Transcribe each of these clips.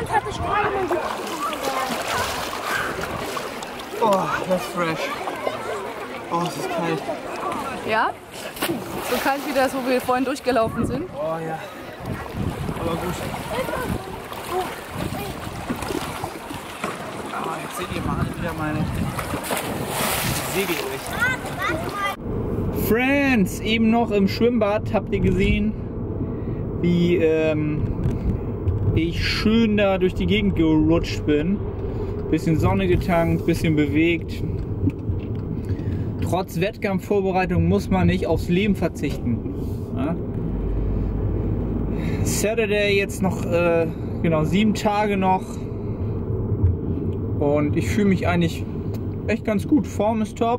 Jetzt hatte ich keine. Oh, das ist fresh. Oh, es ist kalt. Ja? So kalt wie das, wo wir vorhin durchgelaufen sind. Oh ja. Aber gut. Oh, jetzt seht ihr mal wieder meine Segel durch. Friends, eben noch im Schwimmbad habt ihr gesehen, wie ich schön da durch die Gegend gerutscht bin. Bisschen Sonne getankt, bisschen bewegt. Trotz Wettkampfvorbereitung muss man nicht aufs Leben verzichten. Ja? Saturday jetzt noch, genau 7 Tage noch. Und ich fühle mich eigentlich echt ganz gut. Form ist top.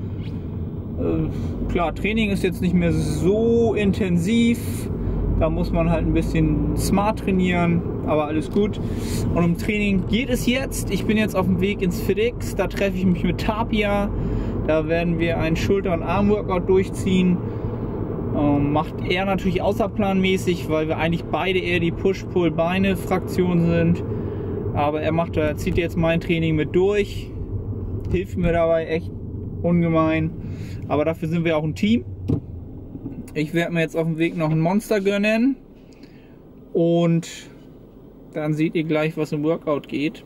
Klar, Training ist jetzt nicht mehr so intensiv. Da muss man halt ein bisschen smart trainieren, aber alles gut. Und um Training geht es jetzt. Ich bin jetzt auf dem Weg ins FitX. Da treffe ich mich mit Tapia. Da werden wir ein Schulter- und Arm-Workout durchziehen. Macht er natürlich außerplanmäßig, weil wir eigentlich beide eher die Push-Pull-Beine-Fraktion sind. Aber er zieht jetzt mein Training mit durch. Hilft mir dabei echt ungemein. Aber dafür sind wir auch ein Team. Ich werde mir jetzt auf dem Weg noch ein Monster gönnen. Und dann seht ihr gleich, was im Workout geht.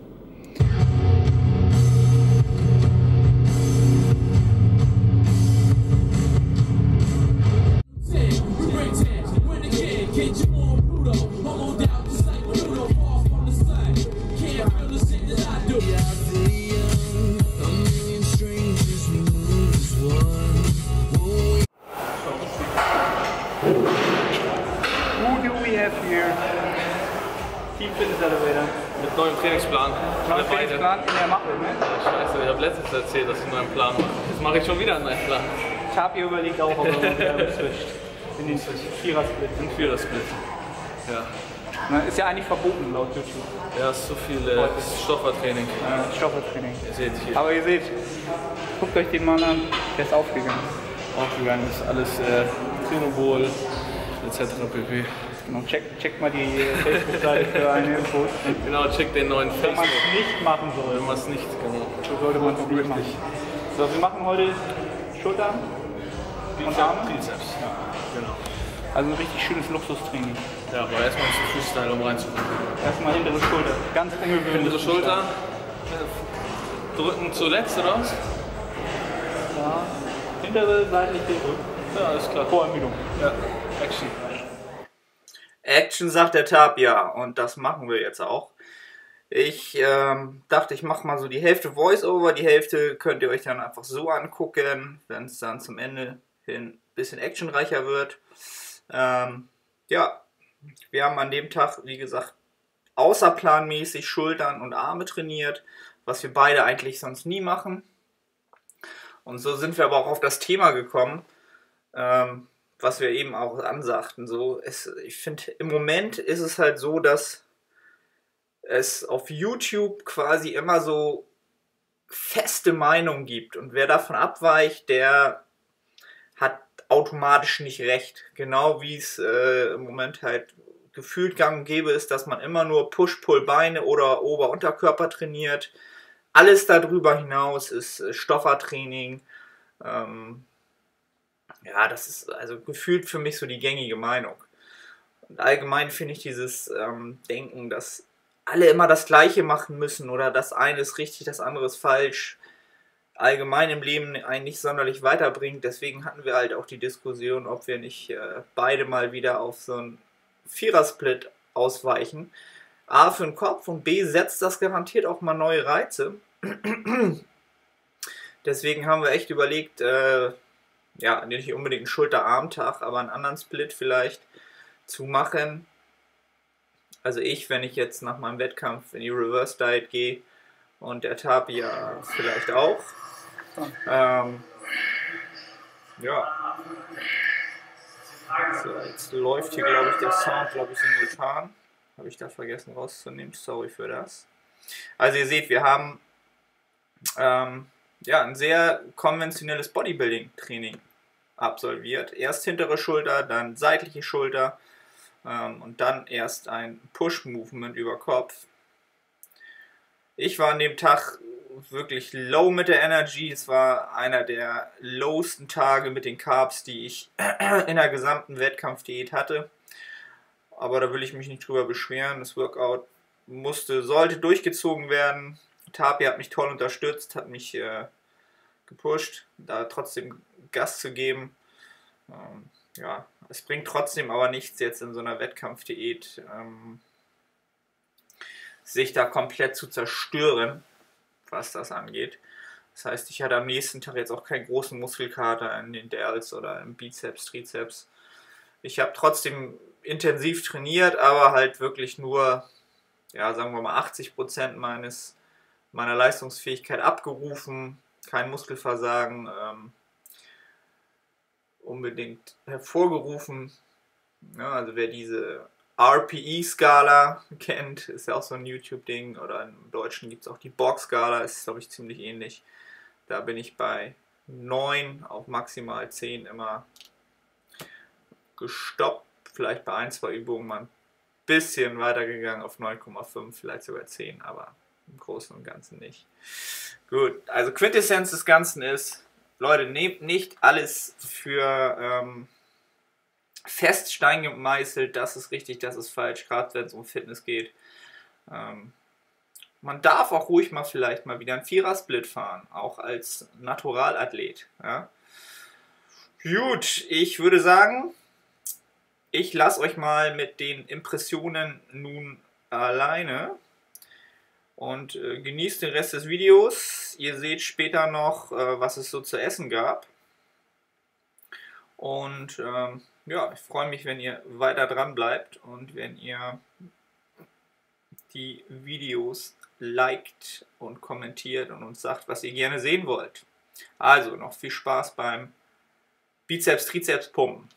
Team Fitness Elevator. Mit neuem Trainingsplan. Neuer Trainingsplan in der Mappe, ne? Scheiße, ich habe letztens erzählt, dass ich einen neuen Plan mache. Jetzt mache ich schon wieder einen neuen Plan. Tapia überlegt auch, ob er wieder switcht. In den Vierer-Split. Ein Vierer-Split. Ja. Na, ist ja eigentlich verboten laut YouTube. Ja, ist so viel Stoffertraining. Stoffertraining. Ihr seht hier. Aber ihr seht, guckt euch den Mann an, der ist aufgegangen. Aufgegangen ist alles Trinobol etc. pp. Genau, checkt mal die Facebook-Seite für eine Info. Genau, checkt den neuen Wenn man Facebook. es nicht machen soll. Wenn man es nicht, genau. So sollte man es nicht machen. So, wir machen heute Schultern und Arme. Trizeps. Ja, genau. Also ein richtig schönes Luxustraining. Ja, aber erstmal ein bisschen Freestyle, um reinzukommen. Erstmal hintere Schulter. Ganz ungewöhnlich. Hintere Schulter. Drücken zuletzt, oder was? Ja. Hintere, seitliche Rücken. Ja, alles klar. Vorermüdung. Ja, Action. Action, sagt der Tapia, und das machen wir jetzt auch. Ich dachte, ich mache mal so die Hälfte Voice-Over, die Hälfte könnt ihr euch dann einfach so angucken, wenn es dann zum Ende hin ein bisschen actionreicher wird. Ja, wir haben an dem Tag, wie gesagt, außerplanmäßig Schultern und Arme trainiert, was wir beide eigentlich sonst nie machen. Und so sind wir aber auch auf das Thema gekommen, was wir eben auch ansagten. So, ich finde, im Moment ist es halt so, dass es auf YouTube quasi immer so feste Meinungen gibt. Und wer davon abweicht, der hat automatisch nicht recht. Genau wie es im Moment halt gefühlt gang und gäbe ist, dass man immer nur Push-Pull-Beine oder Ober-Unterkörper trainiert. Alles darüber hinaus ist Stoffertraining. Ja, das ist also gefühlt für mich so die gängige Meinung. Und allgemein finde ich dieses Denken, dass alle immer das Gleiche machen müssen oder das eine ist richtig, das andere ist falsch, allgemein im Leben einen nicht sonderlich weiterbringt. Deswegen hatten wir halt auch die Diskussion, ob wir nicht beide mal wieder auf so einen Vierer-Split ausweichen. A, für den Kopf, und B, setzt das garantiert auch mal neue Reize. Deswegen haben wir echt überlegt, ja, nicht unbedingt einen Schulter-Arm-Tag, aber einen anderen Split vielleicht zu machen. Also wenn ich jetzt nach meinem Wettkampf in die Reverse Diet gehe und der Tapia vielleicht auch. Ja. So, jetzt läuft hier, glaube ich, der Sound, simultan. Habe ich da vergessen rauszunehmen, sorry für das. Also ihr seht, wir haben ja, ein sehr konventionelles Bodybuilding-Training absolviert. Erst hintere Schulter, dann seitliche Schulter und dann erst ein Push-Movement über Kopf. Ich war an dem Tag wirklich low mit der Energy. Es war einer der lowsten Tage mit den Carbs, die ich in der gesamten Wettkampfdiät hatte. Aber da will ich mich nicht drüber beschweren. Das Workout sollte durchgezogen werden. Tapi hat mich toll unterstützt, hat mich gepusht, da trotzdem Gas zu geben. Ja, es bringt trotzdem aber nichts jetzt in so einer Wettkampfdiät, sich da komplett zu zerstören, was das angeht. Das heißt, ich hatte am nächsten Tag jetzt auch keinen großen Muskelkater in den Delts oder im Bizeps, Trizeps. Ich habe trotzdem intensiv trainiert, aber halt wirklich nur, ja, sagen wir mal 80% meiner Leistungsfähigkeit abgerufen, kein Muskelversagen unbedingt hervorgerufen. Ja, also wer diese RPE-Skala kennt, ist ja auch so ein YouTube-Ding, oder im Deutschen gibt es auch die Borg-Skala, ist glaube ich ziemlich ähnlich. Da bin ich bei 9 auf maximal 10 immer gestoppt, vielleicht bei 1-2 Übungen mal ein bisschen weitergegangen auf 9,5, vielleicht sogar 10, aber im Großen und Ganzen nicht. Gut, also Quintessenz des Ganzen ist, Leute, nehmt nicht alles für fest Stein gemeißelt, das ist richtig, das ist falsch, gerade wenn es um Fitness geht. Man darf auch ruhig mal vielleicht mal wieder einen Vierer-Split fahren, auch als Naturalathlet. Ja? Gut, ich würde sagen, ich lasse euch mal mit den Impressionen nun alleine und genießt den Rest des Videos. Ihr seht später noch, was es so zu essen gab. Und ja, ich freue mich, wenn ihr weiter dran bleibt und wenn ihr die Videos liked und kommentiert und uns sagt, was ihr gerne sehen wollt. Also noch viel Spaß beim Bizeps-Trizeps-Pumpen.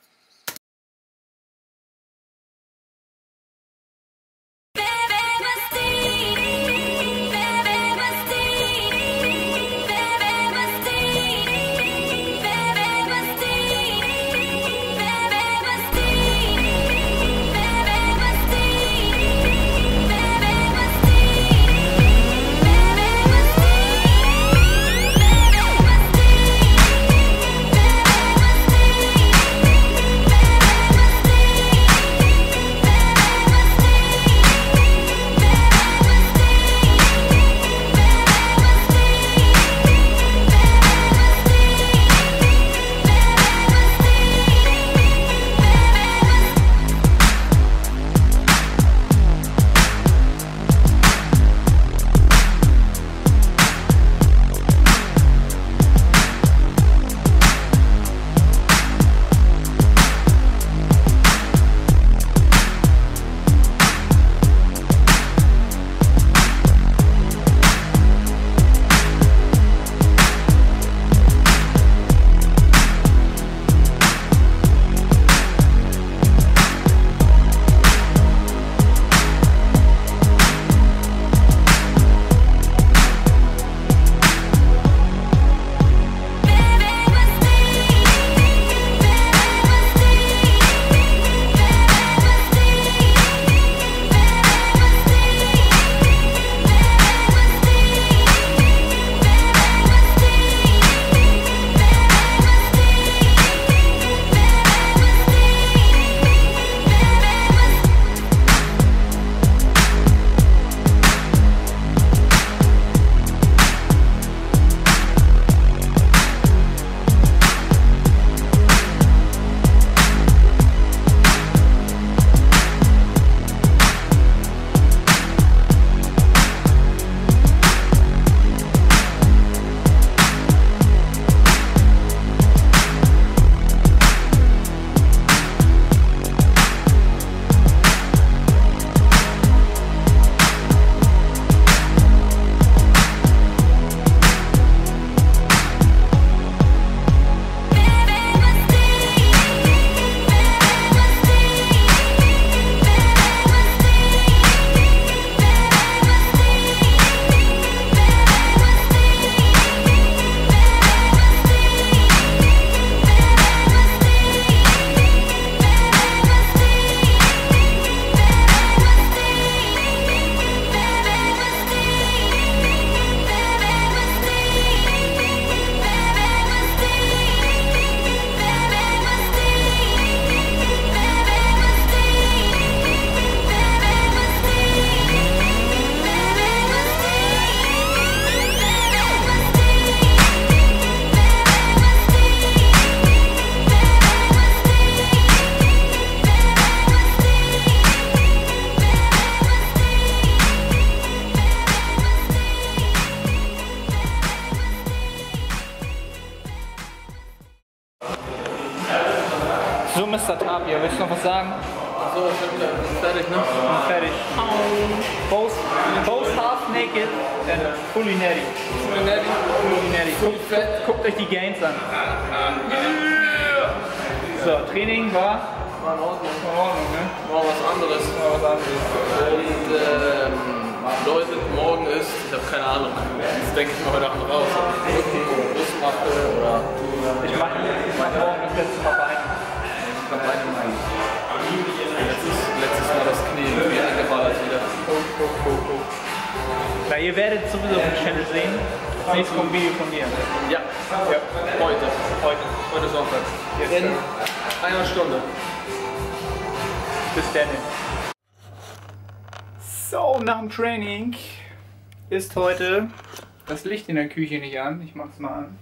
Mr. Tapia, willst du noch was sagen? So, ich bin fertig, ne? Fertig. Both half naked and fully natty. Fully natty. Guckt euch die Gains an. So, Training war War in Ordnung. ne? War was anderes. Und Leute, morgen ist, ich habe keine Ahnung, das denke ich mal heute Abend raus. Ob ich Rücken oder Brust mache oder. Ich mache morgen das letzte Mal Beine. Letztes Mal das Knie irgendwie eingeballert wieder. Na, ihr werdet sowieso auf dem Channel sehen. Das nächste kommt ein Video von mir. Ja, heute Sonntag. In einer Stunde. Bis dann. So, nach dem Training ist heute das Licht in der Küche nicht an. Ich mach's mal an.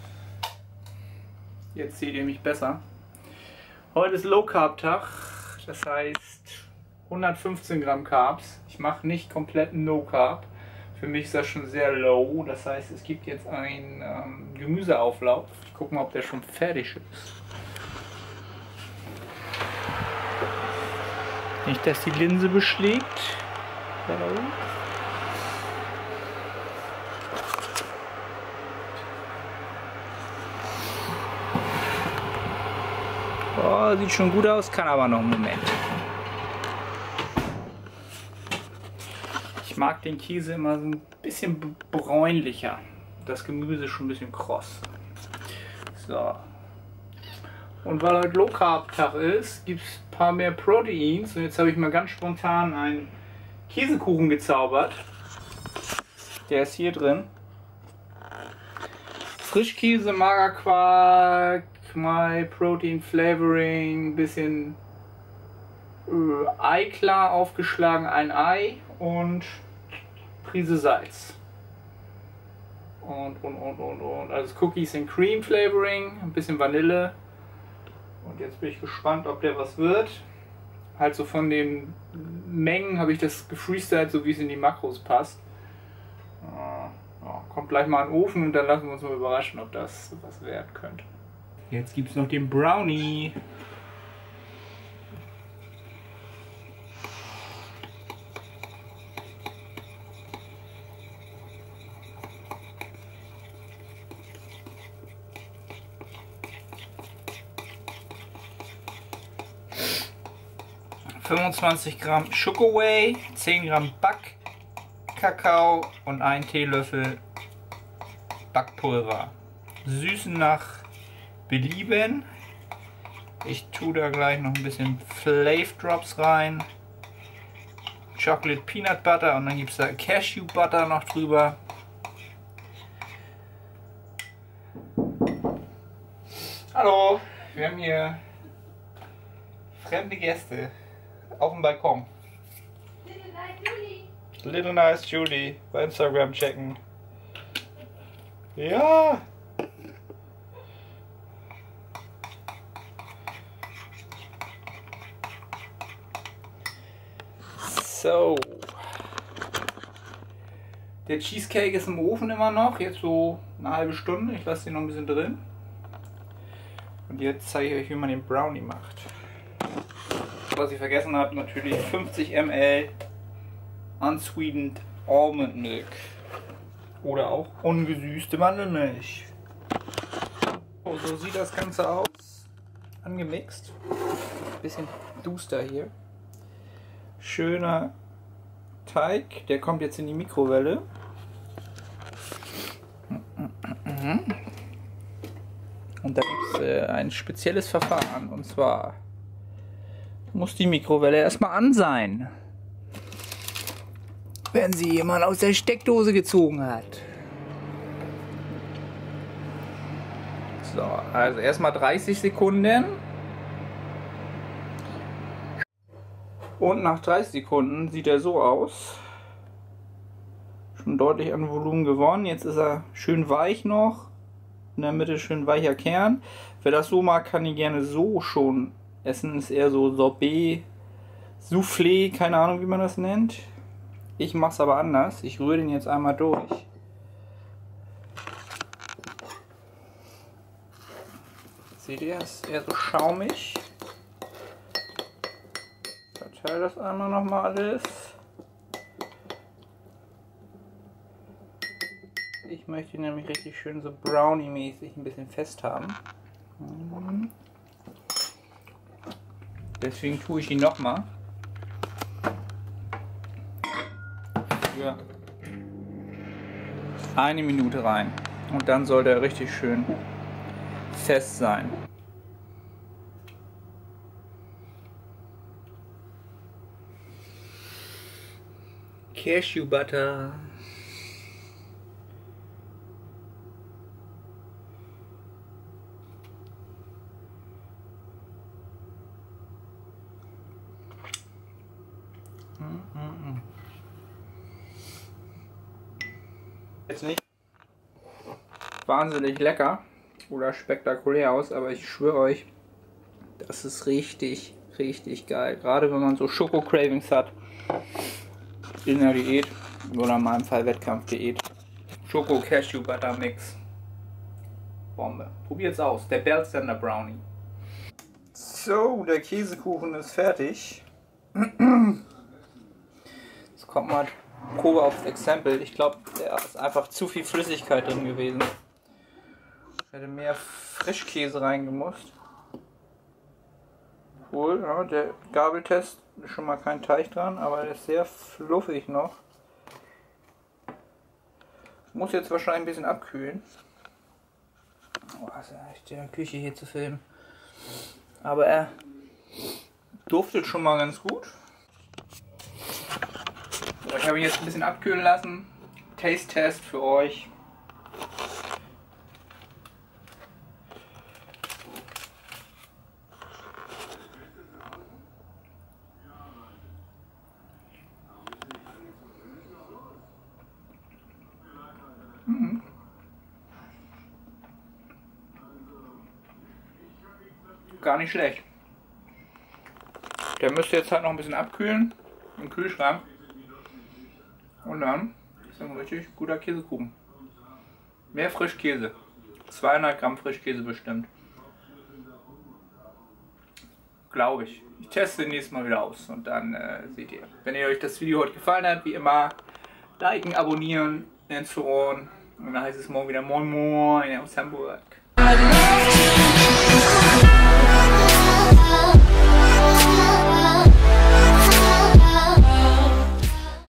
Jetzt seht ihr mich besser. Heute ist Low Carb Tag. Das heißt 115 Gramm Carbs. Ich mache nicht komplett No Carb. Für mich ist das schon sehr low. Das heißt, es gibt jetzt einen Gemüseauflauf. Ich gucke mal, ob der schon fertig ist. Nicht, dass die Linse beschlägt. Oh, sieht schon gut aus, kann aber noch einen Moment. Ich mag den Käse immer so ein bisschen bräunlicher. Das Gemüse schon ein bisschen kross. So. Und weil heute Low Carb Tag ist, gibt es ein paar mehr Proteins. Und jetzt habe ich mal ganz spontan einen Käsekuchen gezaubert. Der ist hier drin. Frischkäse, Magerquark, My Protein Flavoring, bisschen Eiklar aufgeschlagen, ein Ei und Prise Salz. Und. Also Cookies and Cream Flavoring, ein bisschen Vanille. Und jetzt bin ich gespannt, ob der was wird. Halt so von den Mengen habe ich das gefreestylt, so wie es in die Makros passt. Ja, kommt gleich mal in den Ofen und dann lassen wir uns mal überraschen, ob das was werden könnte. Jetzt gibt es noch den Brownie. ...25 Gramm Schokoway, 10 Gramm Backkakao und 1 Teelöffel Backpulver. Süßen nach Belieben. Ich tue da gleich noch ein bisschen Flav Drops rein. Chocolate Peanut Butter und dann gibt es da Cashew Butter noch drüber. Hallo, wir haben hier fremde Gäste auf dem Balkon. Little Nice Julie bei Instagram checken. Ja. So. Der Cheesecake ist im Ofen immer noch, jetzt so eine halbe Stunde. Ich lasse den noch ein bisschen drin. Und jetzt zeige ich euch, wie man den Brownie macht. Was ich vergessen habe, natürlich 50 ml Unsweetened Almond Milk. Oder auch ungesüßte Mandelmilch. So sieht das Ganze aus. Angemixt. Bisschen duster hier. Schöner Teig. Der kommt jetzt in die Mikrowelle. Und da gibt es ein spezielles Verfahren. Und zwar muss die Mikrowelle erstmal an sein, wenn sie jemand aus der Steckdose gezogen hat. So, also erstmal 30 Sekunden. Und nach 30 Sekunden sieht er so aus. Schon deutlich an Volumen gewonnen. Jetzt ist er schön weich noch. In der Mitte schön weicher Kern. Wer das so mag, kann ihn gerne so schon essen. Ist eher so Sorbet, Soufflé, keine Ahnung wie man das nennt. Ich mache es aber anders. Ich rühre den jetzt einmal durch. Seht ihr, ist eher so schaumig. verteile das einmal nochmal alles. Ich möchte ihn nämlich richtig schön so Brownie-mäßig ein bisschen fest haben. Deswegen tue ich ihn nochmal. Für 1 Minute rein. Und dann sollte er richtig schön fest sein. Cashew Butter. Jetzt nicht wahnsinnig lecker oder spektakulär aus, aber ich schwöre euch, das ist richtig, richtig geil. Gerade wenn man so Schoko-Cravings hat in der Diät oder in meinem Fall Wettkampfdiät. Schoko-Cashew-Butter-Mix. Bombe. Probiert's aus. Der Berlstender Brownie. So, der Käsekuchen ist fertig. Jetzt kommt mal Probe aufs Exempel. Ich glaube, da ist einfach zu viel Flüssigkeit drin gewesen. Ich hätte mehr Frischkäse reingemusst. Obwohl, ja, der Gabeltest ist schon mal kein Teig dran, aber der ist sehr fluffig noch. Muss jetzt wahrscheinlich ein bisschen abkühlen. Oh, das ist ja echt in der Küche hier zu filmen. Aber er duftet schon mal ganz gut. So, ich habe ihn jetzt ein bisschen abkühlen lassen. Taste-Test für euch. Gar nicht schlecht. Der müsste jetzt halt noch ein bisschen abkühlen im Kühlschrank. Und dann ist ein richtig guter Käsekuchen. Mehr Frischkäse. 200 Gramm Frischkäse bestimmt. Glaube ich. Ich teste den nächsten Mal wieder aus und dann seht ihr. Wenn euch das Video heute gefallen hat, wie immer, liken, abonnieren, ins Forum. Und dann heißt es morgen wieder Moin Moin aus Hamburg.